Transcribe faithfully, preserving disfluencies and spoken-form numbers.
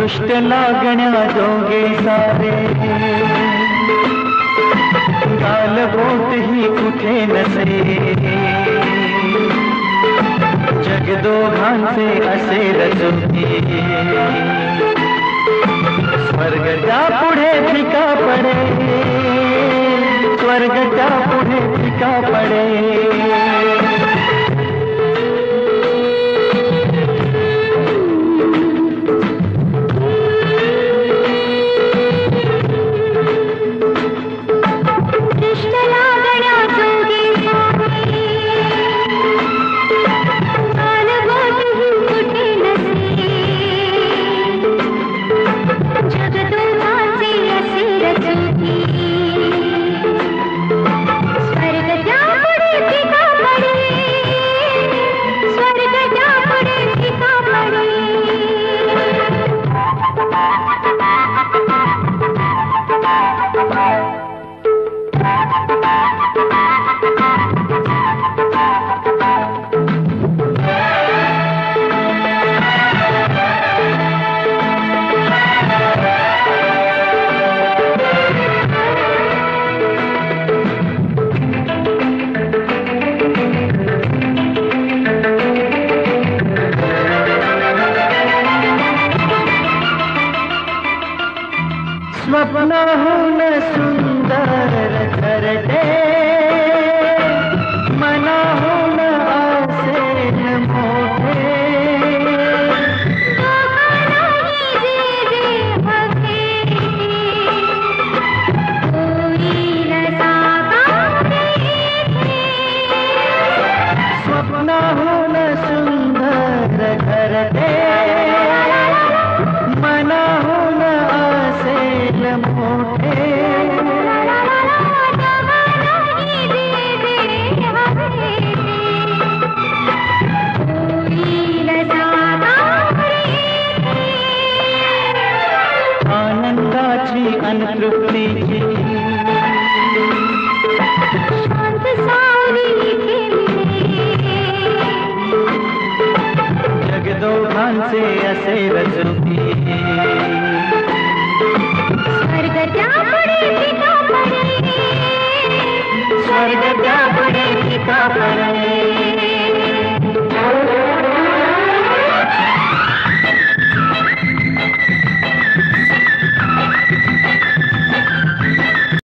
दुष्ट लागण्या जोगे सारे गालबोट ही कुठे नसे जग दोघांचे असे रचुकी स्वर्गच्या पुढे फिका पडे स्वर्गच्या पुढे फिका पडे स्वप्नाहून सुंदर घरटे मनाहून असेल मोठे स्वप्नाहून सुंदर घरटे मनाहून असेल मोठे आनंदाची अनतृप्तीची शांत सावली जग दोघांचे असे रचुकी